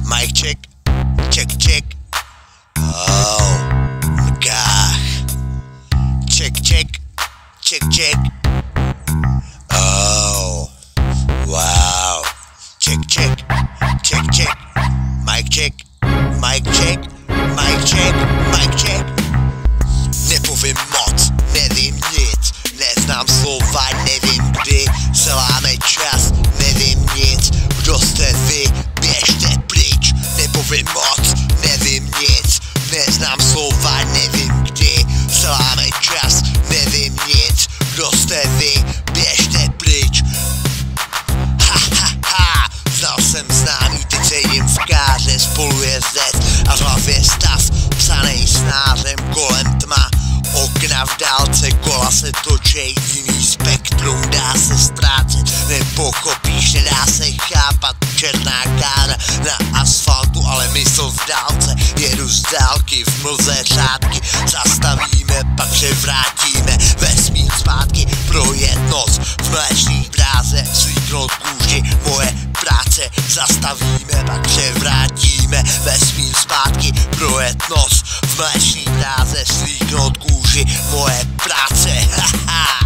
Mic check, check, check. Oh, MrNkaH. Check, check, check, check. Oh, wow. Check, check, check, check. Mic check, mic check, mic check, mic check. Nepovím moc, nevím nic, neznám slova, nevím kdy se láme čas, nevím nic, kdo jste vy, běžte pryč. Nepovím moc, nevím nic, neznám slova, nevím kdy se láme čas, nevím nic, kdo jste vy, běžte pryč. Ha, ha, ha, znal jsem známý, teď se jim v Káře, spolu je zdes a v hlavě stav, psanej snářem, kolem tma, okna v dálce, kola se točej, jiný spektrum, dá se ztrácet, nepochopíš, nedá se chápat, černá kára na asfaltu, ale mysl v dálce, jedu z dálky, v mlze řádky, zastavíme, pak převrátíme, vesmír zpátky, projet nos, v mléčný dráze, slíknout kůži, moje práce, zastavíme, pak převrátíme, vesmír zpátky, projet nos, v mléčný dráze, slíknout kůži, moje práce, haha.